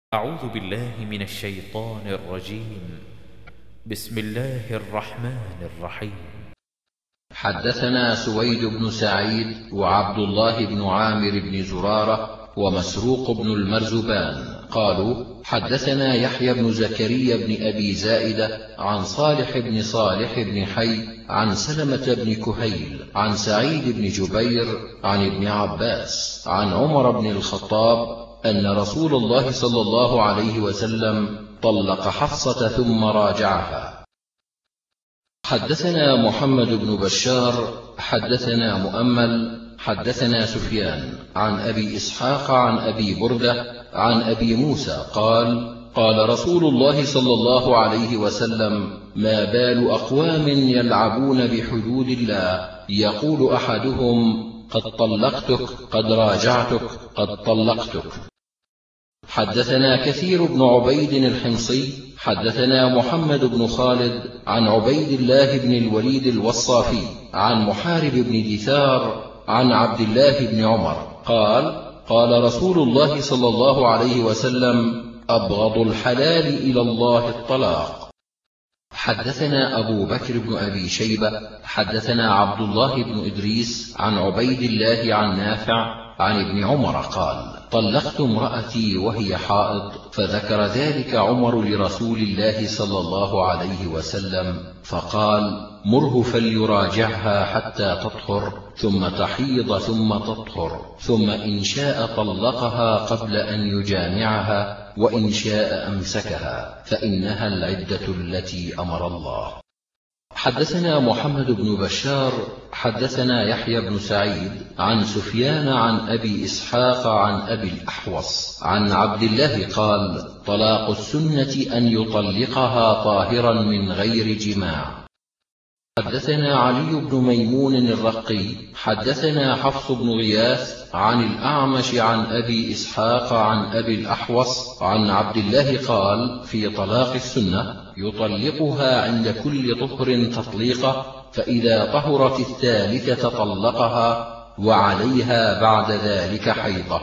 أعوذ بالله من الشيطان الرجيم. بسم الله الرحمن الرحيم. حدثنا سويد بن سعيد وعبد الله بن عامر بن زرارة ومسروق بن المرزبان قالوا حدثنا يحيى بن زكريا بن أبي زائدة عن صالح بن حي عن سلمة بن كهيل عن سعيد بن جبير عن ابن عباس عن عمر بن الخطاب أن رسول الله صلى الله عليه وسلم طلق حفصة ثم راجعها. حدثنا محمد بن بشار حدثنا مؤمل حدثنا سفيان عن أبي إسحاق عن أبي بردة عن أبي موسى قال قال رسول الله صلى الله عليه وسلم ما بال أقوام يلعبون بحدود الله يقول أحدهم قد طلقتك قد راجعتك قد طلقتك. حدثنا كثير بن عبيد الحمصي حدثنا محمد بن خالد عن عبيد الله بن الوليد الوصافي عن محارب بن دثار عن عبد الله بن عمر قال قال رسول الله صلى الله عليه وسلم أبغض الحلال إلى الله الطلاق. حدثنا أبو بكر بن أبي شيبة حدثنا عبد الله بن إدريس عن عبيد الله عن نافع عن ابن عمر قال طلقت امرأتي وهي حائض فذكر ذلك عمر لرسول الله صلى الله عليه وسلم فقال مره فليراجعها حتى تطهر ثم تحيض ثم تطهر ثم إن شاء طلقها قبل أن يجامعها وإن شاء أمسكها فإنها العدة التي أمر الله. حدثنا محمد بن بشار حدثنا يحيى بن سعيد عن سفيان عن أبي إسحاق عن أبي الأحوص عن عبد الله قال طلاق السنة أن يطلقها طاهرا من غير جماع. حدثنا علي بن ميمون الرقي حدثنا حفص بن غياث عن الأعمش عن أبي إسحاق عن أبي الأحوص عن عبد الله قال في طلاق السنة يطلقها عند كل طهر تطليقة فإذا طهرت الثالثة طلقها وعليها بعد ذلك حيضة.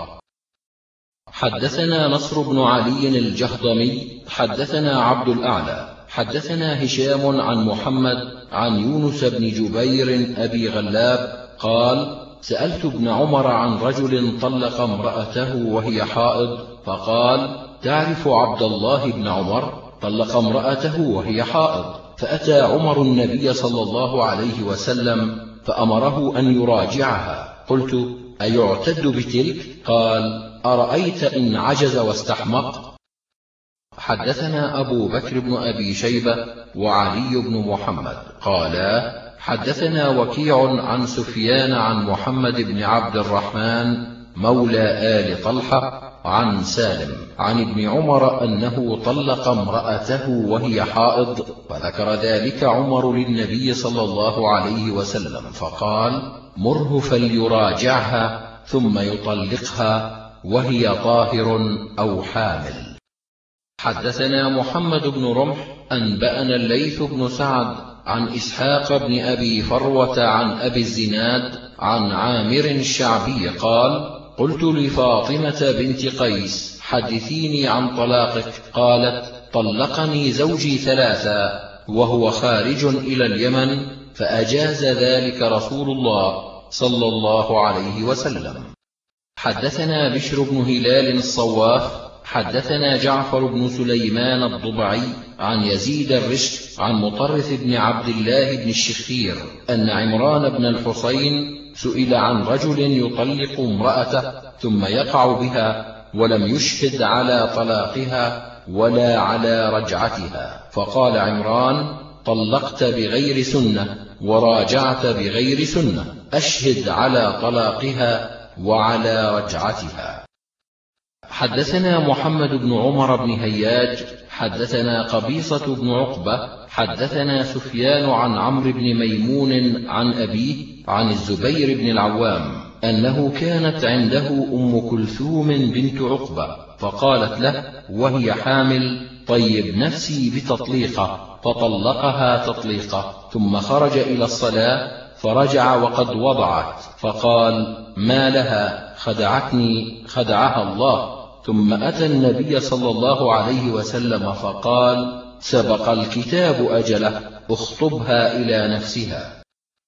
حدثنا نصر بن علي الجهضمي حدثنا عبد الأعلى حدثنا هشام عن محمد عن يونس بن جبير أبي غلاب قال سألت ابن عمر عن رجل طلق امرأته وهي حائض فقال تعرف عبد الله بن عمر طلق امرأته وهي حائض فأتى عمر النبي صلى الله عليه وسلم فأمره أن يراجعها قلت أيعتد بتلك؟ قال أرأيت إن عجز واستحمق. حدثنا أبو بكر بن أبي شيبة وعلي بن محمد قالا حدثنا وكيع عن سفيان عن محمد بن عبد الرحمن مولى آل طلحة عن سالم عن ابن عمر أنه طلق امرأته وهي حائض فذكر ذلك عمر للنبي صلى الله عليه وسلم فقال مره فليراجعها ثم يطلقها وهي طاهر أو حامل. حدثنا محمد بن رمح أنبأنا الليث بن سعد عن إسحاق بن أبي فروة عن أبي الزناد عن عامر الشعبي قال قلت لفاطمة بنت قيس حدثيني عن طلاقك قالت طلقني زوجي ثلاثا وهو خارج إلى اليمن فأجاز ذلك رسول الله صلى الله عليه وسلم. حدثنا بشر بن هلال الصواف حدثنا جعفر بن سليمان الضبعي عن يزيد الرشد عن مطرف بن عبد الله بن الشخير أن عمران بن الحصين سئل عن رجل يطلق امرأته ثم يقع بها ولم يشهد على طلاقها ولا على رجعتها فقال عمران طلقت بغير سنة وراجعت بغير سنة أشهد على طلاقها وعلى رجعتها. حدثنا محمد بن عمر بن هياج حدثنا قبيصة بن عقبة حدثنا سفيان عن عمرو بن ميمون عن أبيه عن الزبير بن العوام أنه كانت عنده أم كلثوم بنت عقبة فقالت له وهي حامل طيب نفسي بتطليقة فطلقها تطليقة ثم خرج إلى الصلاة فرجع وقد وضعت فقال ما لها خدعتني خدعها الله ثم أتى النبي صلى الله عليه وسلم فقال: سبق الكتاب أجله، اخطبها إلى نفسها.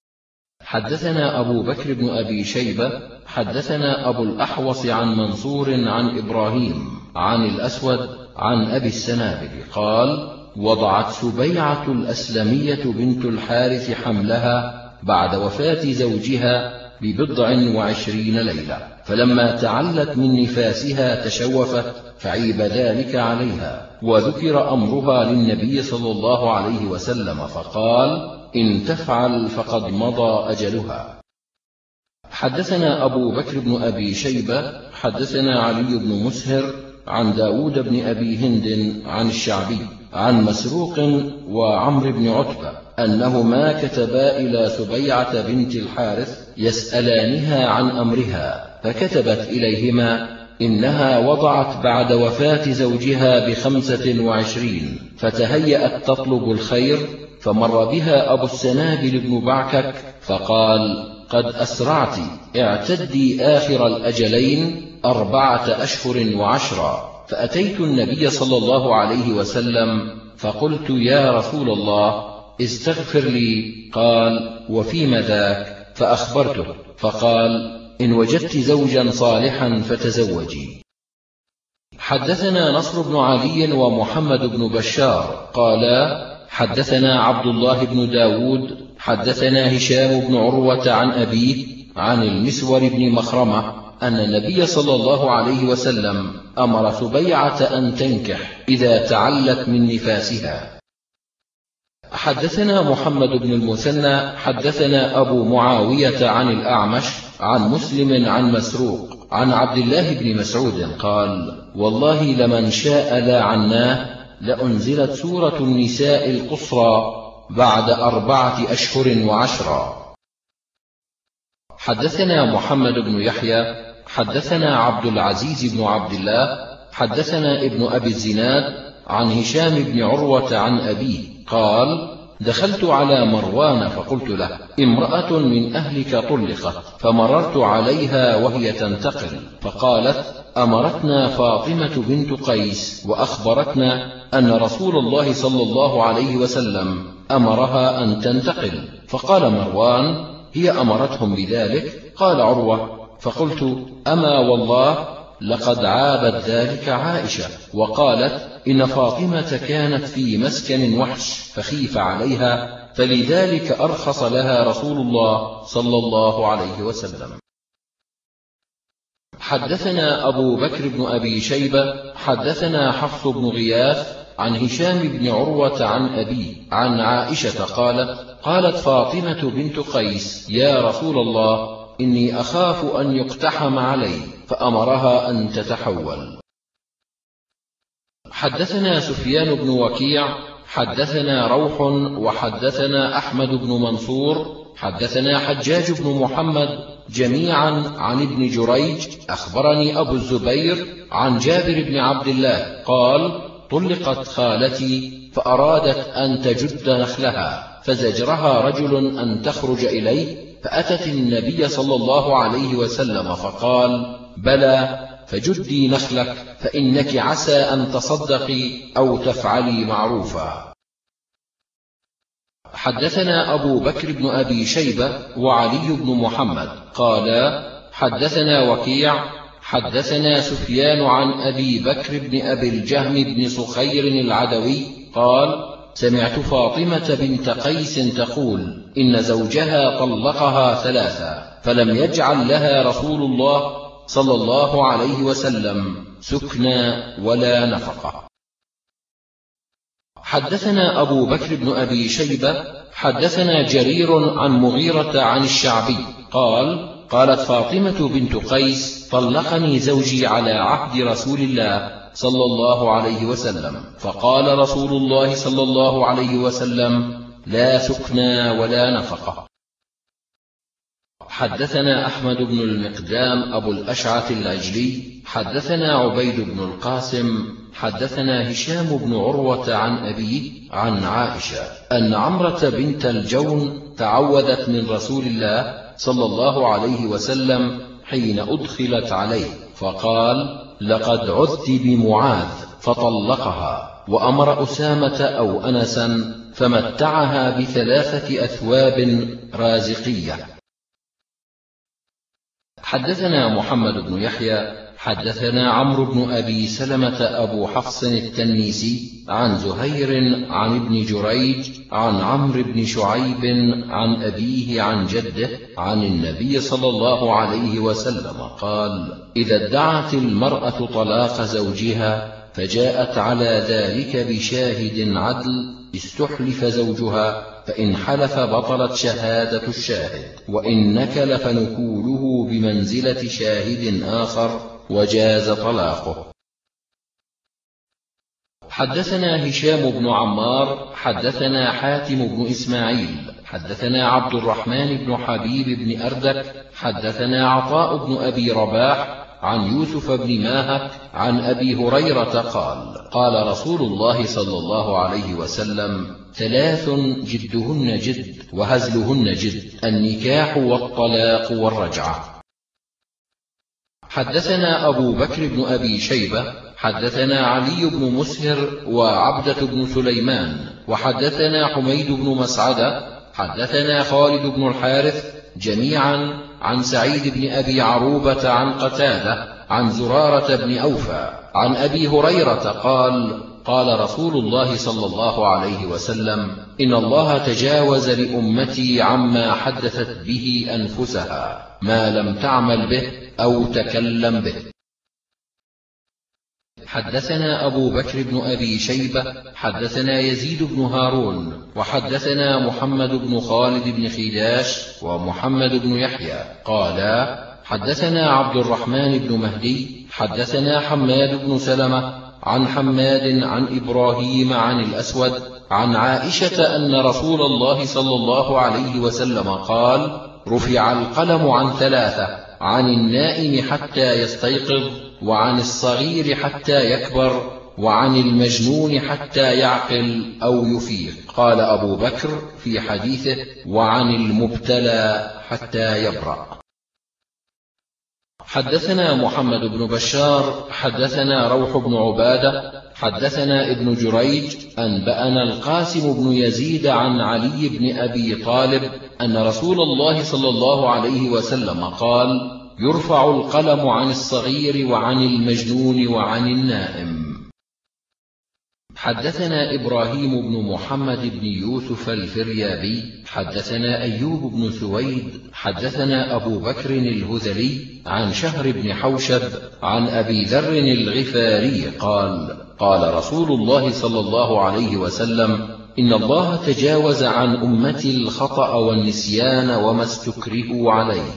حدثنا أبو بكر بن أبي شيبة حدثنا أبو الأحوص عن منصور عن إبراهيم عن الأسود عن أبي السنابل قال: وضعت سبيعة الأسلمية بنت الحارث حملها بعد وفاة زوجها ب20 ليلة، فلما تعلت من نفاسها تشوفت فعيب ذلك عليها، وذكر أمرها للنبي صلى الله عليه وسلم فقال: إن تفعل فقد مضى أجلها. حدثنا أبو بكر بن أبي شيبة حدثنا علي بن مسهر عن داود بن أبي هند عن الشعبي عن مسروق وعمر بن عتبة أنهما كتبا إلى سبيعة بنت الحارث يسألانها عن أمرها، فكتبت إليهما: إنها وضعت بعد وفاة زوجها ب25، فتهيأت تطلب الخير، فمر بها أبو السنابل بن بعكك فقال: قد أسرعت، اعتدي آخر الأجلين 4 أشهر و10. فأتيت النبي صلى الله عليه وسلم فقلت: يا رسول الله، استغفر لي. قال: وفيم ذاك؟ فأخبرته، فقال: إن وجدت زوجا صالحا فتزوجي. حدثنا نصر بن علي ومحمد بن بشار قالا: حدثنا عبد الله بن داود حدثنا هشام بن عروة عن أبيه عن المسور بن مخرمة أن النبي صلى الله عليه وسلم أمر سبيعة أن تنكح إذا تعلت من نفاسها. حدثنا محمد بن المثنى حدثنا أبو معاوية عن الأعمش عن مسلم عن مسروق عن عبد الله بن مسعود قال: والله لمن شاء لا عناه لأنزلت سورة النساء القصرى بعد 4 أشهر و10. حدثنا محمد بن يحيى حدثنا عبد العزيز بن عبد الله حدثنا ابن أبي الزناد عن هشام بن عروة عن أبيه قال: دخلت على مروان فقلت له: امرأة من أهلك طلقت، فمررت عليها وهي تنتقل، فقالت: أمرتنا فاطمة بنت قيس وأخبرتنا أن رسول الله صلى الله عليه وسلم أمرها أن تنتقل. فقال مروان: هي أمرتهم بذلك؟ قال عروة: فقلت: أما والله لقد عابت ذلك عائشة، وقالت: إن فاطمة كانت في مسكن وحش فخيف عليها، فلذلك أرخص لها رسول الله صلى الله عليه وسلم. حدثنا أبو بكر بن أبي شيبة حدثنا حفص بن غياث عن هشام بن عروة عن أبيه عن عائشة قالت فاطمة بنت قيس: يا رسول الله، إني أخاف أن يقتحم علي، فأمرها أن تتحول. حدثنا سفيان بن وكيع حدثنا روح وحدثنا أحمد بن منصور حدثنا حجاج بن محمد جميعا عن ابن جريج أخبرني أبو الزبير عن جابر بن عبد الله قال: طلقت خالتي فأرادت أن تجد نخلها، فزجرها رجل أن تخرج إليه، فأتت النبي صلى الله عليه وسلم فقال: بلى، فجدي نخلك، فإنك عسى أن تصدقي أو تفعلي معروفا. حدثنا أبو بكر بن أبي شيبة وعلي بن محمد قالا: حدثنا وكيع حدثنا سفيان عن أبي بكر بن أبي الجهم بن صخير العدوي قال: سمعت فاطمة بنت قيس تقول: إن زوجها طلقها 3، فلم يجعل لها رسول الله صلى الله عليه وسلم سكنى ولا نفقة. حدثنا أبو بكر بن أبي شيبة حدثنا جرير عن مغيرة عن الشعبي قال: قالت فاطمة بنت قيس: طلقني زوجي على عهد رسول الله صلى الله عليه وسلم، فقال رسول الله صلى الله عليه وسلم: لا سكنى ولا نفقة. حدثنا أحمد بن المقدام أبو الأشعث العجلي حدثنا عبيد بن القاسم حدثنا هشام بن عروة عن أبيه عن عائشة أن عمرة بنت الجون تعوذت من رسول الله صلى الله عليه وسلم حين أدخلت عليه، فقال: لقد عذت بمعاذ فطلقها، وأمر أسامة أو أنسا فمتعها ب3 أثواب رازقية. حدثنا محمد بن يحيى حدثنا عمرو بن أبي سلمة أبو حفص التنيسي عن زهير عن ابن جريج عن عمرو بن شعيب عن أبيه عن جده عن النبي صلى الله عليه وسلم قال: إذا ادعت المرأة طلاق زوجها فجاءت على ذلك بشاهد عدل استحلف زوجها، فإن حلف بطلت شهادة الشاهد، وإن نكل فنكوله بمنزلة شاهد آخر وجاز طلاقه. حدثنا هشام بن عمار حدثنا حاتم بن إسماعيل حدثنا عبد الرحمن بن حبيب بن أردك حدثنا عطاء بن أبي رباح عن يوسف بن ماهك عن أبي هريرة قال: قال رسول الله صلى الله عليه وسلم: 3 جدهن جد وهزلهن جد، النكاح والطلاق والرجعة. حدثنا أبو بكر بن أبي شيبة حدثنا علي بن مسهر وعبدة بن سليمان وحدثنا حميد بن مسعدة حدثنا خالد بن الحارث جميعا عن سعيد بن أبي عروبة عن قتادة عن زرارة بن أوفى عن أبي هريرة قال: قال رسول الله صلى الله عليه وسلم: إن الله تجاوز لأمتي عما حدثت به أنفسها ما لم تعمل به أو تكلم به. حدثنا أبو بكر بن أبي شيبة حدثنا يزيد بن هارون وحدثنا محمد بن خالد بن خداش ومحمد بن يحيى قالا: حدثنا عبد الرحمن بن مهدي حدثنا حماد بن سلمة عن حماد عن إبراهيم عن الأسود عن عائشة أن رسول الله صلى الله عليه وسلم قال: رفع القلم عن 3: عن النائم حتى يستيقظ، وعن الصغير حتى يكبر، وعن المجنون حتى يعقل أو يفيق. قال أبو بكر في حديثه: وعن المبتلى حتى يبرأ. حدثنا محمد بن بشار حدثنا روح بن عبادة حدثنا ابن جريج أنبأنا القاسم بن يزيد عن علي بن أبي طالب أن رسول الله صلى الله عليه وسلم قال: يرفع القلم عن الصغير وعن المجنون وعن النائم. حدثنا إبراهيم بن محمد بن يوسف الفريابي حدثنا أيوب بن سويد حدثنا أبو بكر الهذلي عن شهر بن حوشب عن أبي ذر الغفاري قال: قال رسول الله صلى الله عليه وسلم: إن الله تجاوز عن أمتي الخطأ والنسيان وما استكرهوا عليه.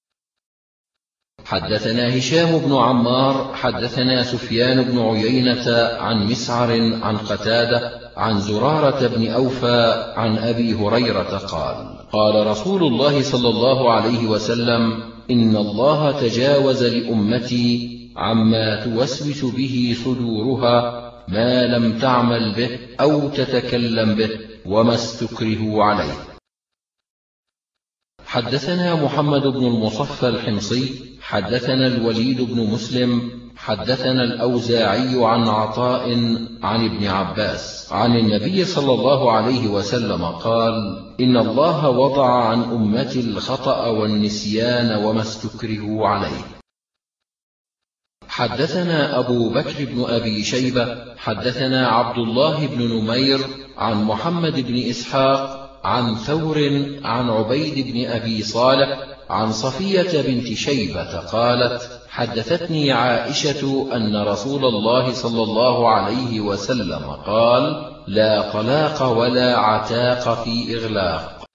حدثنا هشام بن عمار حدثنا سفيان بن عيينة عن مسعر عن قتادة عن زرارة بن أوفى عن أبي هريرة قال: قال رسول الله صلى الله عليه وسلم: إن الله تجاوز لأمتي عما توسوس به صدورها ما لم تعمل به أو تتكلم به وما استكرهوا عليه. حدثنا محمد بن المصفى الحمصي حدثنا الوليد بن مسلم حدثنا الأوزاعي عن عطاء عن ابن عباس عن النبي صلى الله عليه وسلم قال: إن الله وضع عن أمتي الخطأ والنسيان وما استكرهوا عليه. حدثنا أبو بكر بن أبي شيبة حدثنا عبد الله بن نمير عن محمد بن إسحاق عن ثور عن عبيد بن أبي صالح عن صفية بنت شيبة قالت: حدثتني عائشة أن رسول الله صلى الله عليه وسلم قال: لا طلاق ولا عتاق في إغلاق.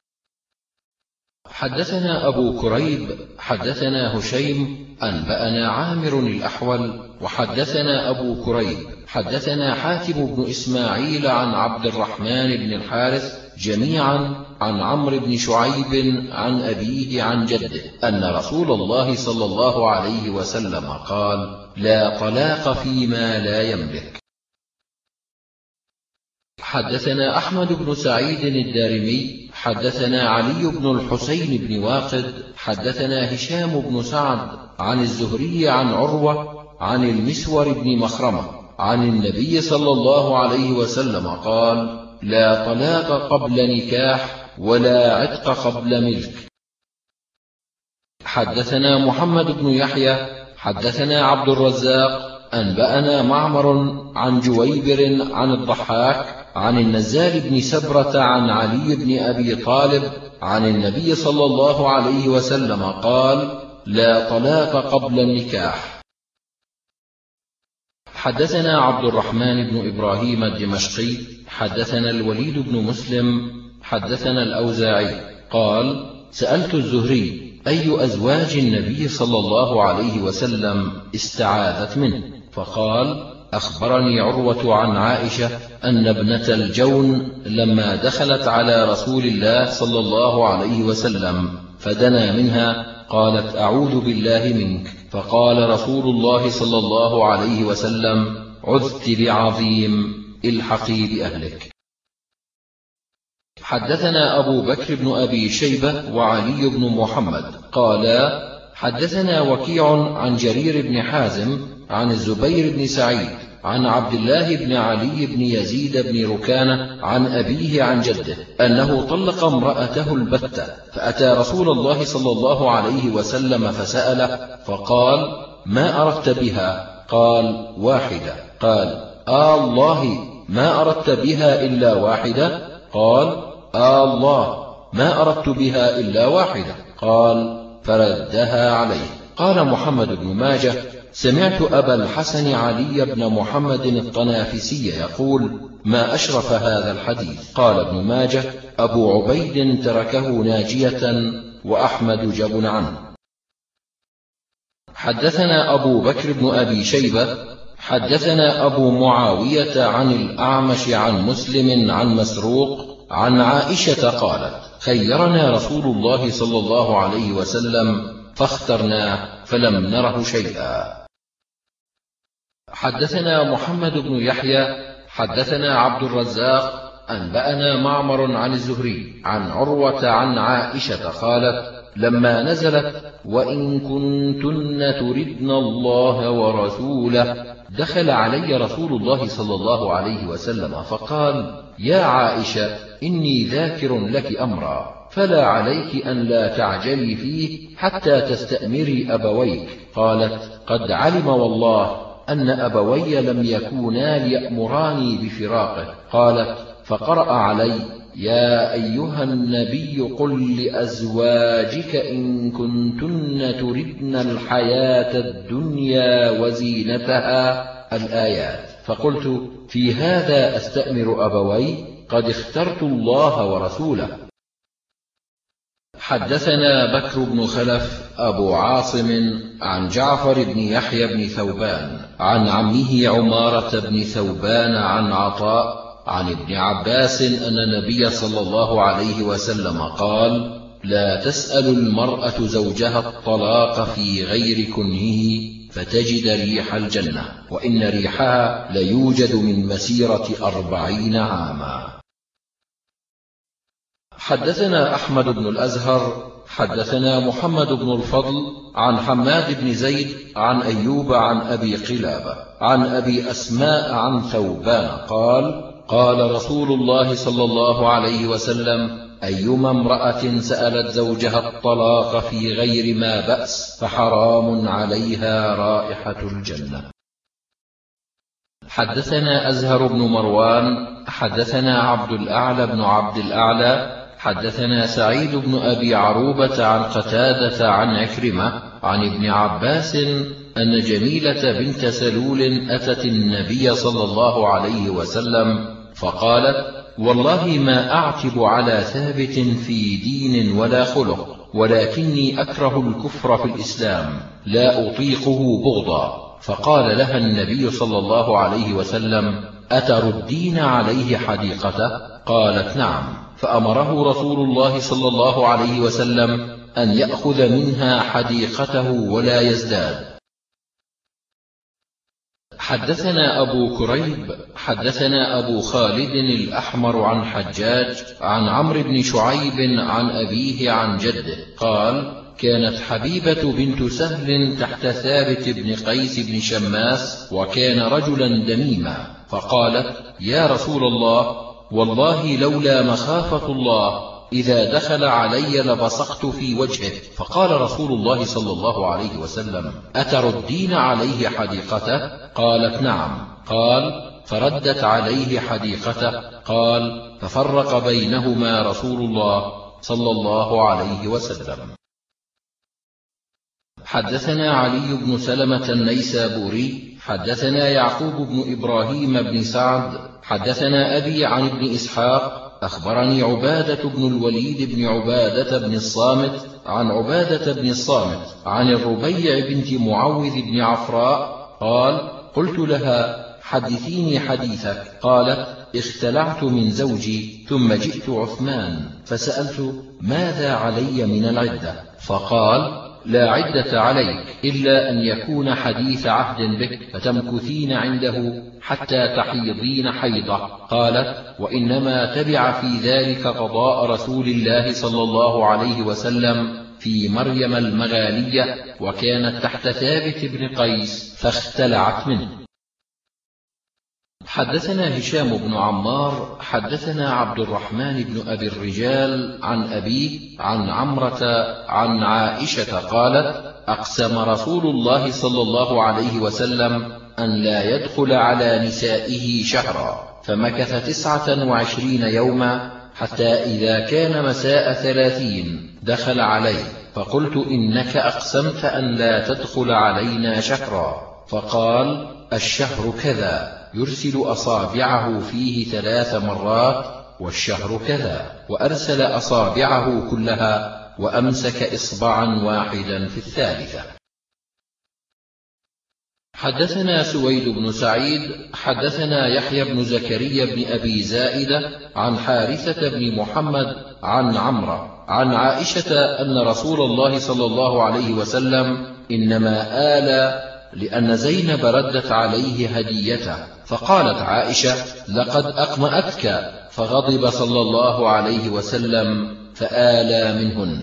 حدثنا أبو كريب حدثنا هشيم أنبأنا عامر الأحول وحدثنا أبو كريب حدثنا حاتم بن إسماعيل عن عبد الرحمن بن الحارث جميعا عن عمرو بن شعيب عن أبيه عن جده أن رسول الله صلى الله عليه وسلم قال: لا طلاق فيما لا يملك. حدثنا أحمد بن سعيد الدارمي حدثنا علي بن الحسين بن واقد حدثنا هشام بن سعد عن الزهري عن عروة عن المسور بن مخرمة عن النبي صلى الله عليه وسلم قال: لا طلاق قبل نكاح ولا عتق قبل ملك. حدثنا محمد بن يحيى حدثنا عبد الرزاق أنبأنا معمر عن جويبر عن الضحاك عن النزال بن سبرة عن علي بن أبي طالب عن النبي صلى الله عليه وسلم قال: لا طلاق قبل النكاح. حدثنا عبد الرحمن بن إبراهيم الدمشقي حدثنا الوليد بن مسلم حدثنا الأوزاعي قال: سألت الزهري: أي أزواج النبي صلى الله عليه وسلم استعاذت منه؟ فقال: أخبرني عروة عن عائشة أن ابنة الجون لما دخلت على رسول الله صلى الله عليه وسلم فدنا منها قالت: أعوذ بالله منك. فقال رسول الله صلى الله عليه وسلم: عذت بعظيم، الحقي بأهلك. حدثنا أبو بكر بن أبي شيبة وعلي بن محمد قالا: حدثنا وكيع عن جرير بن حازم عن الزبير بن سعيد عن عبد الله بن علي بن يزيد بن ركانة عن أبيه عن جده أنه طلق امرأته البتة، فأتى رسول الله صلى الله عليه وسلم فسأله فقال: ما أردت بها؟ قال: واحدة. قال: الله، ما أردت بها إلا واحدة؟ قال: الله، ما أردت بها إلا واحدة. قال: فردها عليه. قال محمد بن ماجه: سمعت أبا الحسن علي بن محمد الطنافسي يقول: ما أشرف هذا الحديث. قال ابن ماجه: أبو عبيد تركه ناجية وأحمد جبن عنه. حدثنا أبو بكر بن أبي شيبة حدثنا أبو معاوية عن الأعمش عن مسلم عن مسروق عن عائشة قالت: خيرنا رسول الله صلى الله عليه وسلم فاخترناه فلم نره شيئا. حدثنا محمد بن يحيى حدثنا عبد الرزاق أنبأنا معمر عن الزهري عن عروة عن عائشة قالت: لما نزلت: وإن كنتن تردن الله ورسوله، دخل علي رسول الله صلى الله عليه وسلم فقال: يا عائشة، إني ذاكر لك أمرا، فلا عليك أن لا تعجلي فيه حتى تستأمري أبويك. قالت: قد علم والله أن أبوي لم يكونا ليأمراني بفراقه. قالت: فقرأ علي: يا أيها النبي قل لأزواجك إن كنتن تردن الحياة الدنيا وزينتها، الآيات. فقلت: في هذا أستأمر أبوي؟ قد اخترت الله ورسوله. حدثنا بكر بن خلف أبو عاصم عن جعفر بن يحيى بن ثوبان عن عمه عمارة بن ثوبان عن عطاء عن ابن عباس أن النبي صلى الله عليه وسلم قال: لا تسأل المرأة زوجها الطلاق في غير كنهه فتجد ريح الجنة، وإن ريحها ليوجد من مسيرة 40 عاما. حدثنا أحمد بن الأزهر حدثنا محمد بن الفضل عن حماد بن زيد عن أيوب عن أبي قلابة عن أبي أسماء عن ثوبان قال: قال رسول الله صلى الله عليه وسلم: أيما امرأة سألت زوجها الطلاق في غير ما بأس فحرام عليها رائحة الجنة. حدثنا أزهر بن مروان حدثنا عبد الأعلى بن عبد الأعلى حدثنا سعيد بن أبي عروبة عن قتادة عن عكرمة عن ابن عباس أن جميلة بنت سلول أتت النبي صلى الله عليه وسلم فقالت: والله ما أعتب على ثابت في دين ولا خلق، ولكني أكره الكفر في الإسلام، لا أطيقه بغضا. فقال لها النبي صلى الله عليه وسلم: أتردين عليه حديقته؟ قالت: نعم. فأمره رسول الله صلى الله عليه وسلم أن يأخذ منها حديقته ولا يزداد. حدثنا أبو كريب حدثنا أبو خالد الأحمر عن حجاج عن عمرو بن شعيب عن أبيه عن جده قال: كانت حبيبة بنت سهل تحت ثابت بن قيس بن شماس، وكان رجلا دميما، فقالت: يا رسول الله، والله لولا مخافة الله إذا دخل علي لبصقت في وجهه. فقال رسول الله صلى الله عليه وسلم: أتردين عليه حديقته؟ قالت: نعم. قال: فردت عليه حديقته. قال: ففرق بينهما رسول الله صلى الله عليه وسلم. حدثنا علي بن سلمة النيسابوري حدثنا يعقوب بن إبراهيم بن سعد حدثنا أبي عن ابن إسحاق أخبرني عبادة بن الوليد بن عبادة بن الصامت عن عبادة بن الصامت عن الربيع بنت معوذ بن عفراء قال: قلت لها: حدثيني حديثك. قالت: اختلعت من زوجي ثم جئت عثمان فسألت: ماذا علي من العدة؟ فقال: لا عدة عليك إلا أن يكون حديث عهد بك فتمكثين عنده حتى تحيضين حيضة. قالت: وإنما تبع في ذلك قضاء رسول الله صلى الله عليه وسلم في مريم المغالية، وكانت تحت ثابت بن قيس فاختلعت منه. حدثنا هشام بن عمار حدثنا عبد الرحمن بن أبي الرجال عن أبيه عن عمرة عن عائشة قالت: أقسم رسول الله صلى الله عليه وسلم أن لا يدخل على نسائه شهرا، فمكث 29 يوما، حتى إذا كان مساء 30 دخل عليه، فقلت: إنك أقسمت أن لا تدخل علينا شهرا. فقال: الشهر كذا، يرسل أصابعه فيه 3 مرات، والشهر كذا، وأرسل أصابعه كلها وأمسك إصبعا واحدا في الثالثة. حدثنا سويد بن سعيد حدثنا يحيى بن زكريا بن أبي زائدة عن حارثة بن محمد عن عمرة عن عائشة أن رسول الله صلى الله عليه وسلم إنما آل لأن زينب ردت عليه هديته، فقالت عائشة: لقد أقمأتك، فغضب صلى الله عليه وسلم فآلى منهن.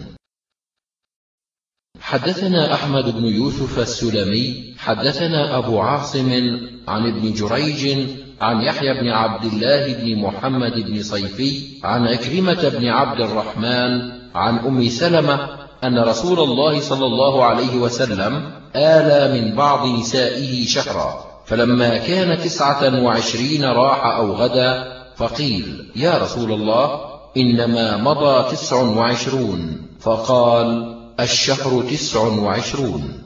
حدثنا أحمد بن يوسف السلمي حدثنا أبو عاصم عن ابن جريج عن يحيى بن عبد الله بن محمد بن صيفي عن عكرمة بن عبد الرحمن عن أم سلمة أن رسول الله صلى الله عليه وسلم آلى من بعض نسائه شهرا، فلما كان 29 راح أو غدا، فقيل: يا رسول الله، إنما مضى 29. فقال: الشهر 29.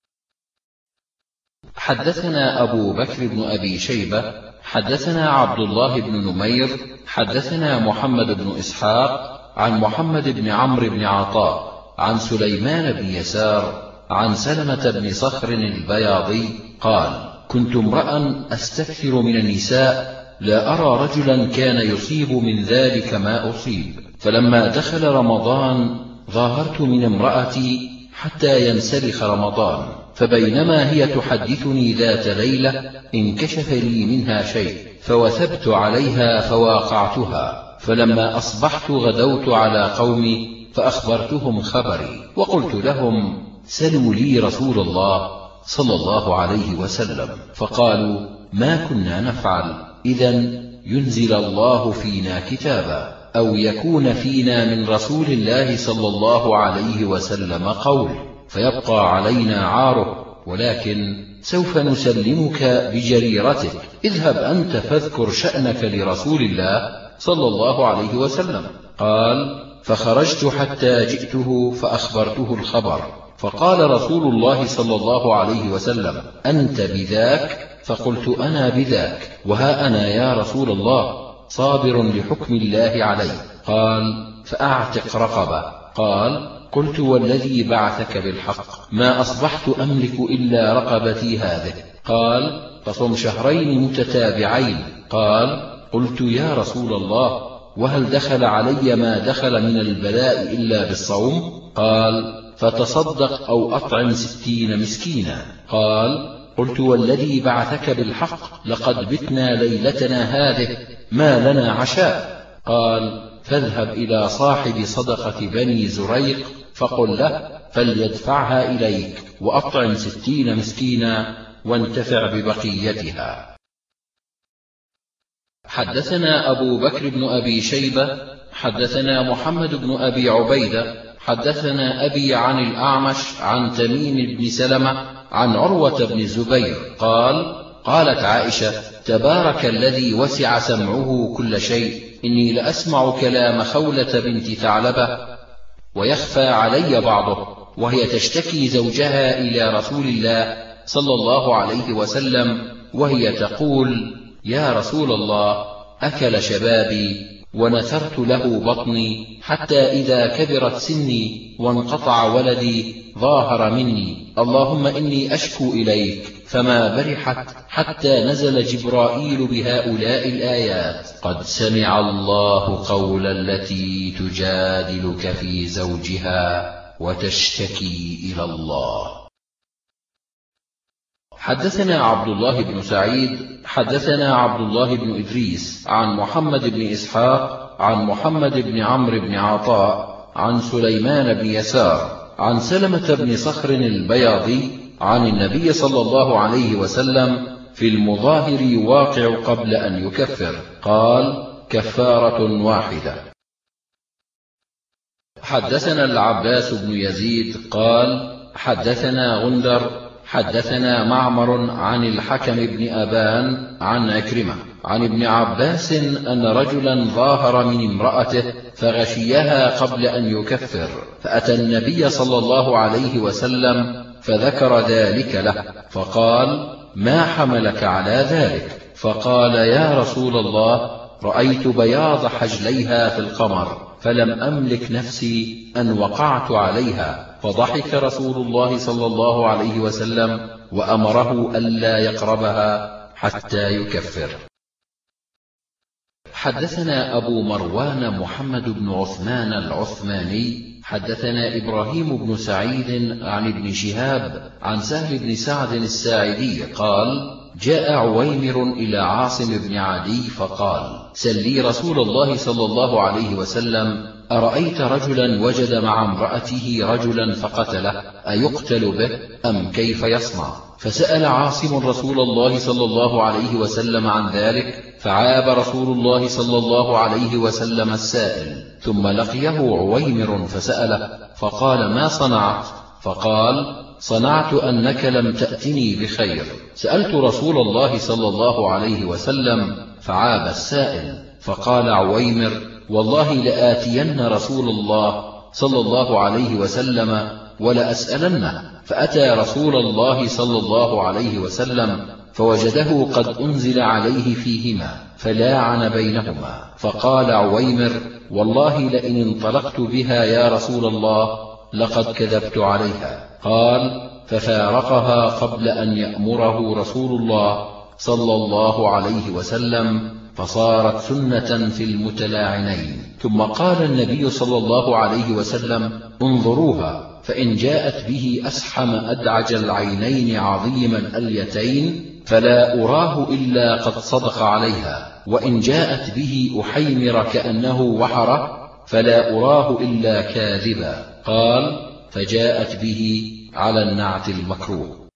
حدثنا أبو بكر بن أبي شيبة حدثنا عبد الله بن نمير حدثنا محمد بن إسحاق عن محمد بن عمرو بن عطاء عن سليمان بن يسار عن سلمة بن صخر البياضي قال: كنت امرأ أستكثر من النساء، لا أرى رجلا كان يصيب من ذلك ما أصيب، فلما دخل رمضان ظاهرت من امرأتي حتى ينسلخ رمضان، فبينما هي تحدثني ذات ليلة انكشف لي منها شيء، فوثبت عليها فواقعتها، فلما أصبحت غدوت على قومي فأخبرتهم خبري، وقلت لهم: سلوا لي رسول الله صلى الله عليه وسلم، فقالوا: ما كنا نفعل، إذن ينزل الله فينا كتابا، أو يكون فينا من رسول الله صلى الله عليه وسلم قول، فيبقى علينا عاره، ولكن سوف نسلمك بجريرتك، اذهب أنت فاذكر شأنك لرسول الله صلى الله عليه وسلم. قال: فخرجت حتى جئته فأخبرته الخبر، فقال رسول الله صلى الله عليه وسلم: أنت بذاك؟ فقلت: أنا بذاك، وها أنا يا رسول الله صابر لحكم الله علي. قال: فأعتق رقبة. قال: قلت: والذي بعثك بالحق ما أصبحت أملك إلا رقبتي هذه. قال: فصم 2 متتابعين. قال: قلت: يا رسول الله، وهل دخل علي ما دخل من البلاء إلا بالصوم؟ قال: فتصدق أو أطعم 60 مسكينا. قال: قلت: والذي بعثك بالحق لقد بتنا ليلتنا هذه ما لنا عشاء. قال: فاذهب إلى صاحب صدقة بني زريق فقل له فليدفعها إليك، وأطعم 60 مسكينا وانتفع ببقيتها. حدثنا أبو بكر بن أبي شيبة حدثنا محمد بن أبي عبيدة حدثنا أبي عن الأعمش عن تميم بن سلمة عن عروة بن الزبير قال: قالت عائشة: تبارك الذي وسع سمعه كل شيء، إني لأسمع كلام خولة بنت ثعلبة ويخفى علي بعضه، وهي تشتكي زوجها إلى رسول الله صلى الله عليه وسلم، وهي تقول: يا رسول الله، أكل شبابي ونثرت له بطني، حتى إذا كبرت سني وانقطع ولدي ظاهر مني، اللهم إني أشكو إليك. فما برحت حتى نزل جبرائيل بهؤلاء الآيات: قد سمع الله قول التي تجادلك في زوجها وتشتكي إلى الله. حدثنا عبد الله بن سعيد حدثنا عبد الله بن إدريس عن محمد بن إسحاق عن محمد بن عمرو بن عطاء عن سليمان بن يسار عن سلمة بن صخر البياضي عن النبي صلى الله عليه وسلم في المظاهر يواقع قبل أن يكفر، قال: كفارة واحدة. حدثنا العباس بن يزيد قال: حدثنا غندر حدثنا معمر عن الحكم بن أبان عن عكرمة عن ابن عباس أن رجلا ظاهر من امرأته فغشيها قبل أن يكفر، فأتى النبي صلى الله عليه وسلم فذكر ذلك له، فقال: ما حملك على ذلك؟ فقال: يا رسول الله، رأيت بياض حجليها في القمر، فلم أملك نفسي أن وقعت عليها، فضحك رسول الله صلى الله عليه وسلم وأمره ألا يقربها حتى يكفر. حدثنا أبو مروان محمد بن عثمان العثماني حدثنا إبراهيم بن سعيد عن ابن شهاب عن سهل بن سعد الساعدي قال: جاء عويمر إلى عاصم بن عدي فقال: سل لي رسول الله صلى الله عليه وسلم: أرأيت رجلا وجد مع امرأته رجلا فقتله، أيقتل به أم كيف يصنع؟ فسأل عاصم رسول الله صلى الله عليه وسلم عن ذلك، فعاب رسول الله صلى الله عليه وسلم السائل، ثم لقيه عويمر فسأله فقال: ما صنعت؟ فقال: صنعت أنك لم تأتني بخير، سألت رسول الله صلى الله عليه وسلم فعاب السائل، فقال عويمر: والله لآتين رسول الله صلى الله عليه وسلم ولأسألنه، فأتى رسول الله صلى الله عليه وسلم فوجده قد أنزل عليه فيهما فلاعن بينهما، فقال عويمر: والله لئن انطلقت بها يا رسول الله لقد كذبت عليها. قال: ففارقها قبل أن يأمره رسول الله صلى الله عليه وسلم، فصارت سنة في المتلاعنين. ثم قال النبي صلى الله عليه وسلم: انظروها، فإن جاءت به أسحم أدعج العينين عظيم الأليتين فلا أراه إلا قد صدق عليها، وإن جاءت به أحيمر كأنه وحره فلا أراه إلا كاذبا. قال: فجاءت به على النعت المكروه.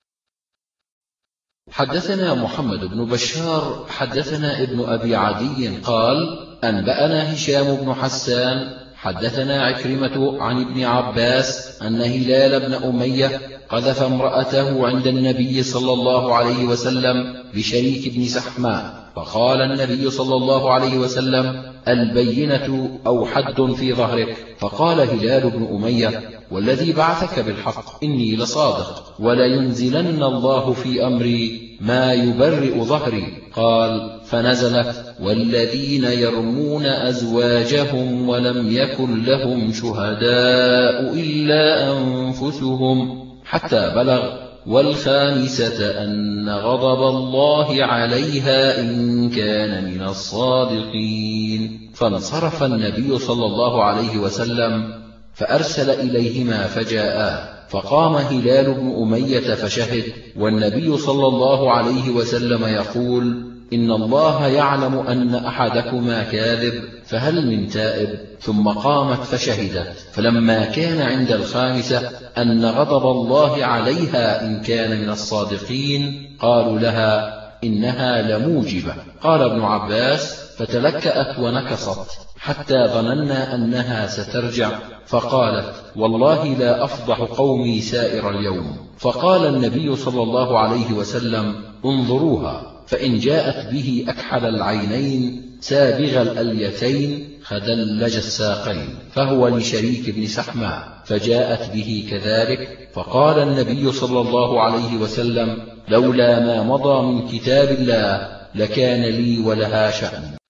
حدثنا محمد بن بشار حدثنا ابن أبي عدي قال: أنبأنا هشام بن حسان حدثنا عكرمة عن ابن عباس أن هلال بن أمية قذف امرأته عند النبي صلى الله عليه وسلم بشريك بن سحماء، فقال النبي صلى الله عليه وسلم: البينة أو حد في ظهرك. فقال هلال بن أمية: والذي بعثك بالحق إني لصادق، ولينزلن الله في أمري ما يبرئ ظهري. قال: فنزلت: والذين يرمون أزواجهم ولم يكن لهم شهداء إلا أنفسهم، حتى بلغ: والخامسة أن غضب الله عليها إن كان من الصادقين. فانصرف النبي صلى الله عليه وسلم فأرسل إليهما فجاءا، فقام هلال بن أمية فشهد، والنبي صلى الله عليه وسلم يقول: إن الله يعلم أن أحدكما كاذب، فهل من تائب؟ ثم قامت فشهدت. فلما كان عند الخامسة أن غضب الله عليها إن كان من الصادقين، قالوا لها إنها لموجبة. قال ابن عباس: فتلكأت ونكصت حتى ظننا أنها سترجع، فقالت: والله لا أفضح قومي سائر اليوم. فقال النبي صلى الله عليه وسلم: انظروها، فإن جاءت به أكحل العينين سابغ الأليتين خدلج الساقين فهو لشريك بن سحماء، فجاءت به كذلك. فقال النبي صلى الله عليه وسلم: لولا ما مضى من كتاب الله لكان لي ولها شأن.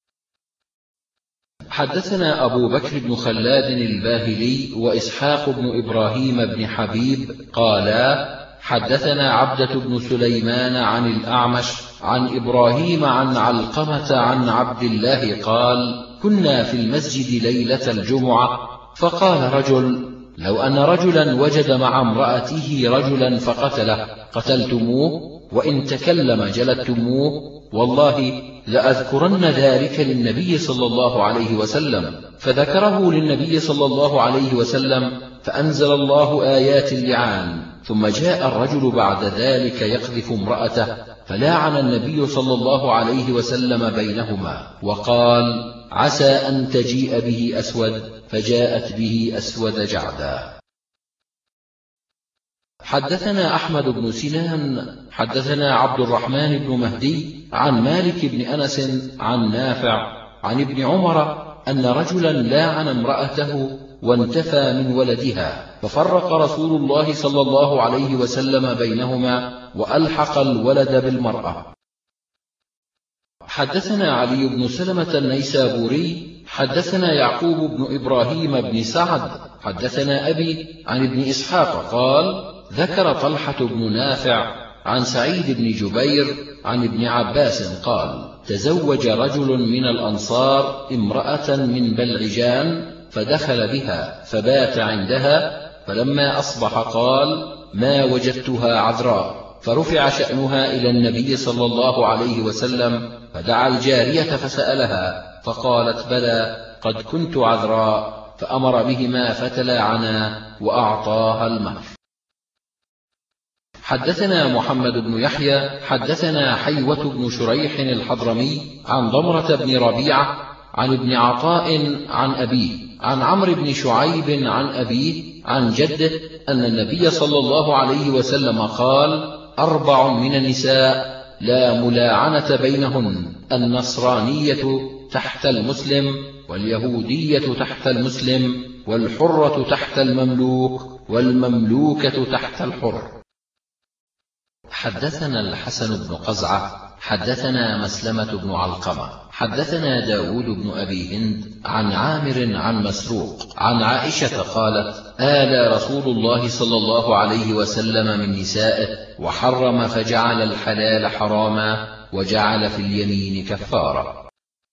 حدثنا أبو بكر بن خلاد الباهلي وإسحاق بن إبراهيم بن حبيب قالا: حدثنا عبدة بن سليمان عن الأعمش عن إبراهيم عن علقمة عن عبد الله قال: كنا في المسجد ليلة الجمعة، فقال رجل: لو أن رجلا وجد مع امرأته رجلا فقتله قتلتموه؟ وإن تكلم جلدتموه؟ والله لأذكرن ذلك للنبي صلى الله عليه وسلم. فذكره للنبي صلى الله عليه وسلم، فأنزل الله آيات اللعان. ثم جاء الرجل بعد ذلك يقذف امرأته، فلاعن النبي صلى الله عليه وسلم بينهما، وقال: عسى أن تجيء به أسود، فجاءت به أسود جعدا. حدثنا أحمد بن سنان حدثنا عبد الرحمن بن مهدي عن مالك بن أنس عن نافع عن ابن عمر أن رجلا لاعن امرأته وانتفى من ولدها، ففرق رسول الله صلى الله عليه وسلم بينهما وألحق الولد بالمرأة. حدثنا علي بن سلمة النيسابوري حدثنا يعقوب بن إبراهيم بن سعد حدثنا أبي عن ابن إسحاق قال: ذكر طلحة بن نافع عن سعيد بن جبير عن ابن عباس قال: تزوج رجل من الأنصار امرأة من بلعجان، فدخل بها فبات عندها، فلما أصبح قال: ما وجدتها عذراء، فرفع شأنها إلى النبي صلى الله عليه وسلم، فدعا الجارية فسألها، فقالت: بلى، قد كنت عذراء، فأمر بهما فتلاعنا وأعطاها المهر. حدثنا محمد بن يحيى حدثنا حيوة بن شريح الحضرمي عن ضمرة بن ربيعة عن ابن عطاء عن أبيه عن عمرو بن شعيب عن أبيه عن جده أن النبي صلى الله عليه وسلم قال: 4 من النساء لا ملاعنة بينهن: النصرانية تحت المسلم، واليهودية تحت المسلم، والحرة تحت المملوك، والمملوكة تحت الحر. حدثنا الحسن بن قزعة حدثنا مسلمة بن علقمة حدثنا داود بن أبي هند عن عامر عن مسروق عن عائشة قالت: آلى رسول الله صلى الله عليه وسلم من نسائه، وحرم فجعل الحلال حراما، وجعل في اليمين كفارة.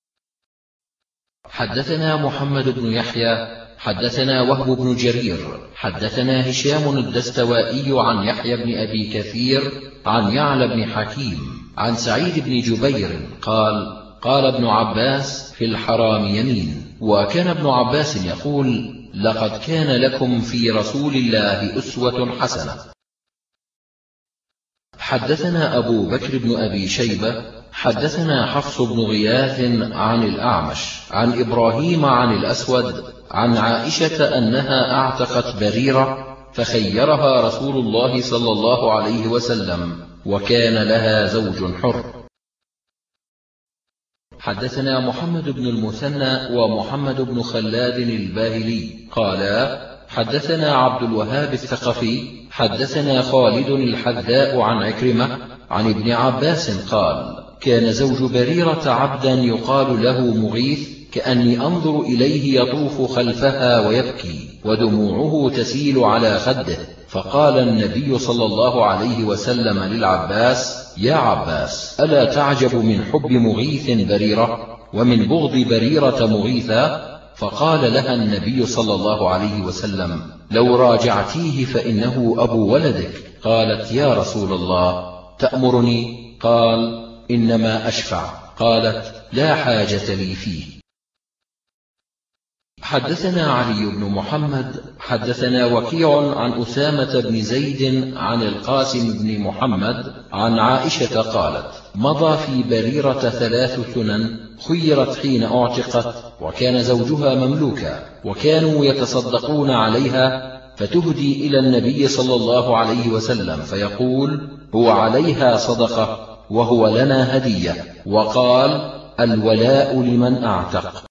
حدثنا محمد بن يحيى حدثنا وهب بن جرير حدثنا هشام الدستوائي عن يحيى بن أبي كثير عن يعلى بن حكيم عن سعيد بن جبير قال: قال ابن عباس: في الحرام يمين. وكان ابن عباس يقول: لقد كان لكم في رسول الله أسوة حسنة. حدثنا أبو بكر بن أبي شيبة حدثنا حفص بن غياث عن الأعمش عن إبراهيم عن الأسود عن عائشة أنها أعتقت بريرة، فخيرها رسول الله صلى الله عليه وسلم، وكان لها زوج حر. حدثنا محمد بن المثنى ومحمد بن خلاد الباهلي قالا: حدثنا عبد الوهاب الثقفي حدثنا خالد الحذاء عن عكرمة عن ابن عباس قال: كان زوج بريرة عبدا يقال له مغيث، كأني أنظر إليه يطوف خلفها ويبكي، ودموعه تسيل على خده، فقال النبي صلى الله عليه وسلم للعباس: يا عباس، ألا تعجب من حب مغيث بريرة، ومن بغض بريرة مغيثا؟ فقال لها النبي صلى الله عليه وسلم: لو راجعتيه فإنه أبو ولدك. قالت: يا رسول الله، تأمرني؟ قال: إنما أشفع. قالت: لا حاجة لي فيه. حدثنا علي بن محمد حدثنا وكيع عن أسامة بن زيد عن القاسم بن محمد عن عائشة قالت: مضى في بريرة 3 سنن خيرت حين أعتقت، وكان زوجها مملوكا، وكانوا يتصدقون عليها فتهدي إلى النبي صلى الله عليه وسلم فيقول: هو عليها صدقة وهو لنا هدية، وقال: الولاء لمن أعتق.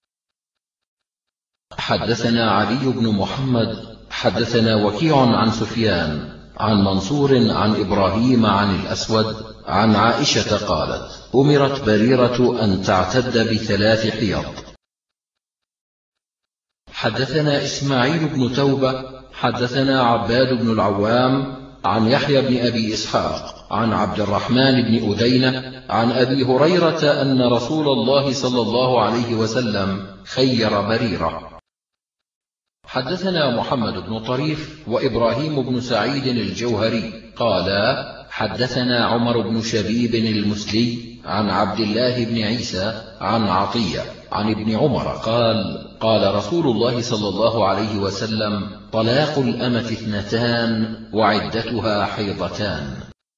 حدثنا علي بن محمد حدثنا وكيع عن سفيان عن منصور عن إبراهيم عن الأسود عن عائشة قالت: أمرت بريرة أن تعتد ب3 حيض. حدثنا إسماعيل بن توبة حدثنا عباد بن العوام عن يحيى بن أبي إسحاق عن عبد الرحمن بن أدينة عن أبي هريرة أن رسول الله صلى الله عليه وسلم خير بريرة. حدثنا محمد بن طريف وإبراهيم بن سعيد الجوهري قالا: حدثنا عمر بن شبيب المسلي عن عبد الله بن عيسى عن عطية عن ابن عمر قال: قال رسول الله صلى الله عليه وسلم: طلاق الأمة 2 وعدتها حيضتان.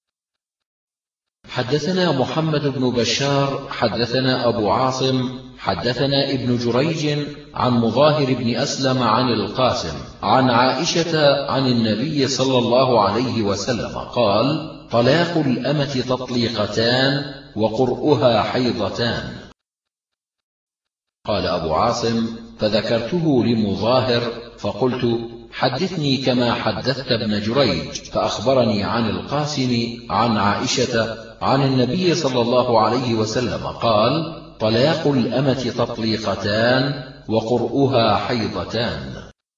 حدثنا محمد بن بشار حدثنا أبو عاصم حدثنا ابن جريج عن مظاهر بن أسلم عن القاسم عن عائشة عن النبي صلى الله عليه وسلم قال: طلاق الأمة تطليقتان وقرؤها حيضتان. قال أبو عاصم: فذكرته لمظاهر فقلت: حدثني كما حدثت ابن جريج، فأخبرني عن القاسم عن عائشة عن النبي صلى الله عليه وسلم قال: طلاق الأمة تطليقتان وقرؤها حيضتان.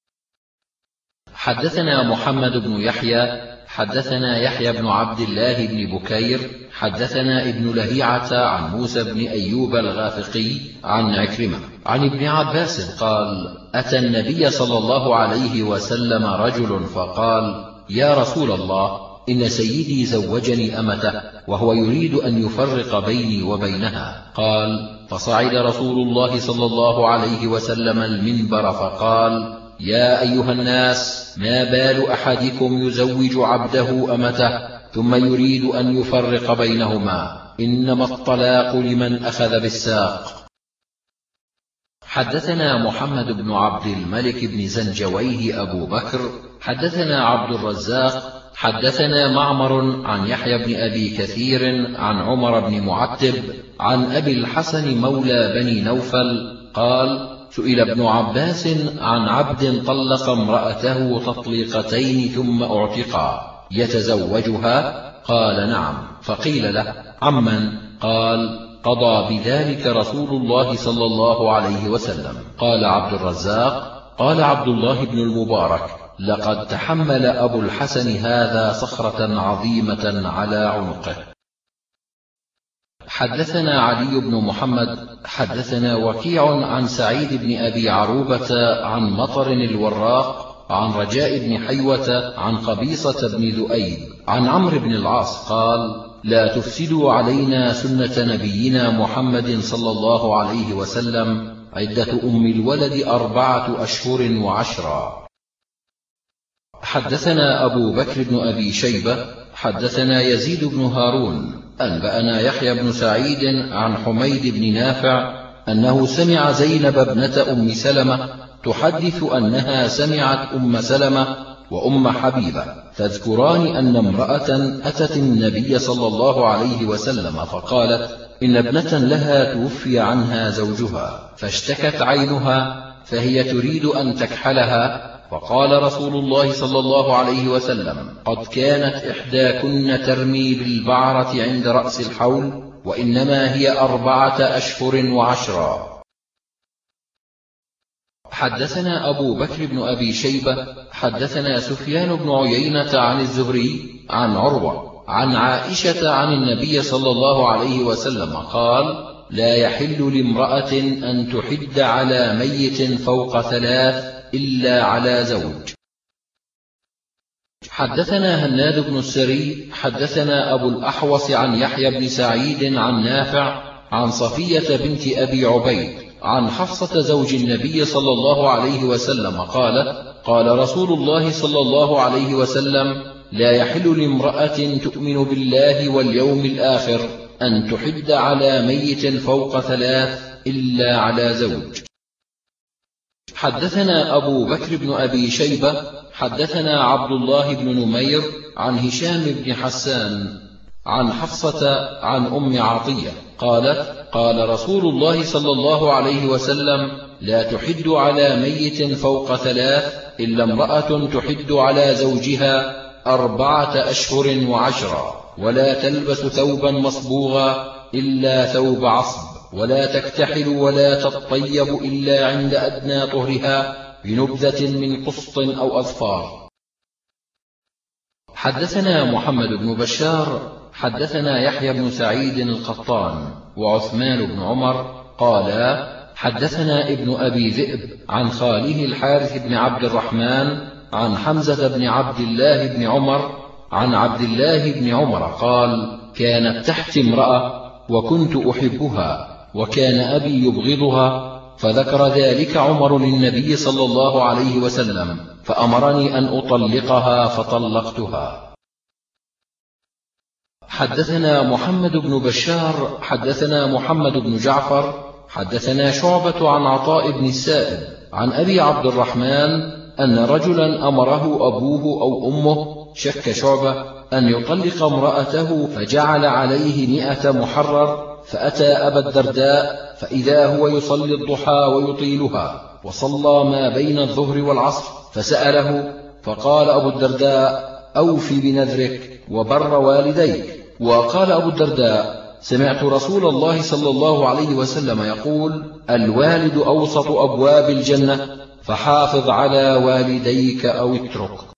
حدثنا محمد بن يحيى حدثنا يحيى بن عبد الله بن بكير حدثنا ابن لهيعة عن موسى بن أيوب الغافقي عن عكرمة عن ابن عباس قال: أتى النبي صلى الله عليه وسلم رجل فقال: يا رسول الله، إن سيدي زوجني أمته وهو يريد أن يفرق بيني وبينها. قال: فصعد رسول الله صلى الله عليه وسلم المنبر فقال: يا أيها الناس، ما بال أحدكم يزوج عبده أمته ثم يريد أن يفرق بينهما؟ إنما الطلاق لمن أخذ بالساق. حدثنا محمد بن عبد الملك بن زنجويه أبو بكر حدثنا عبد الرزاق حدثنا معمر عن يحيى بن أبي كثير عن عمر بن معتب عن أبي الحسن مولى بني نوفل قال: سئل ابن عباس عن عبد طلق امرأته تطليقتين ثم اعتقا يتزوجها؟ قال: نعم. فقيل له: عمن؟ قال: قضى بذلك رسول الله صلى الله عليه وسلم. قال عبد الرزاق: قال عبد الله بن المبارك: لقد تحمل أبو الحسن هذا صخرة عظيمة على عنقه. حدثنا علي بن محمد حدثنا وكيع عن سعيد بن أبي عروبة عن مطر الوراق عن رجاء بن حيوة عن قبيصة بن ذؤيب عن عمرو بن العاص قال: لا تفسدوا علينا سنة نبينا محمد صلى الله عليه وسلم، عدة أم الولد 4 أشهر و10. حدثنا أبو بكر بن أبي شيبة حدثنا يزيد بن هارون أنبأنا يحيى بن سعيد عن حميد بن نافع أنه سمع زينب ابنة أم سلمة تحدث أنها سمعت أم سلمة وأم حبيبة تذكران أن امرأة أتت النبي صلى الله عليه وسلم فقالت: إن ابنة لها توفي عنها زوجها فاشتكت عينها فهي تريد أن تكحلها، فقال رسول الله صلى الله عليه وسلم: قد كانت إحداكن ترمي بالبعرة عند رأس الحول، وإنما هي 4 أشهر و10. حدثنا أبو بكر بن أبي شيبة حدثنا سفيان بن عيينة عن الزهري عن عروة عن عائشة عن النبي صلى الله عليه وسلم قال: لا يحل لامرأة أن تحد على ميت فوق 3 إلا على زوج. حدثنا هناد بن السري حدثنا أبو الأحوص عن يحيى بن سعيد عن نافع عن صفية بنت أبي عبيد عن حفصة زوج النبي صلى الله عليه وسلم قالت: قال رسول الله صلى الله عليه وسلم: لا يحل لامرأة تؤمن بالله واليوم الآخر أن تحد على ميت فوق 3 إلا على زوج. حدثنا أبو بكر بن أبي شيبة حدثنا عبد الله بن نمير عن هشام بن حسان عن حفصة عن أم عطية قالت: قال رسول الله صلى الله عليه وسلم: لا تحد على ميت فوق 3 إلا امرأة تحد على زوجها 4 أشهر و10، ولا تلبس ثوبا مصبوغا إلا ثوب عصب، ولا تكتحل ولا تطيب إلا عند أدنى طهرها بنبذة من قسط أو أظفار. حدثنا محمد بن بشار حدثنا يحيى بن سعيد القطان وعثمان بن عمر قالا: حدثنا ابن أبي ذئب عن خاله الحارث بن عبد الرحمن عن حمزة بن عبد الله بن عمر عن عبد الله بن عمر قال: كانت تحت امرأة وكنت أحبها وكان أبي يبغضها، فذكر ذلك عمر للنبي صلى الله عليه وسلم فأمرني أن أطلقها فطلقتها. حدثنا محمد بن بشار حدثنا محمد بن جعفر حدثنا شعبة عن عطاء بن السائب عن أبي عبد الرحمن أن رجلا أمره أبوه أو أمه، شك شعبة، أن يطلق امرأته فجعل عليه 100 محرر، فأتى أبا الدرداء فإذا هو يصلي الضحى ويطيلها، وصلى ما بين الظهر والعصر، فسأله فقال أبو الدرداء: أوفي بنذرك وبر والديك. وقال أبو الدرداء: سمعت رسول الله صلى الله عليه وسلم يقول: الوالد أوسط أبواب الجنة، فحافظ على والديك أو اترك.